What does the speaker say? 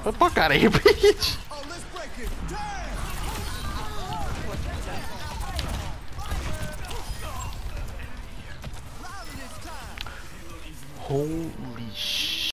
the fuck out of here, bitch! Holy shit.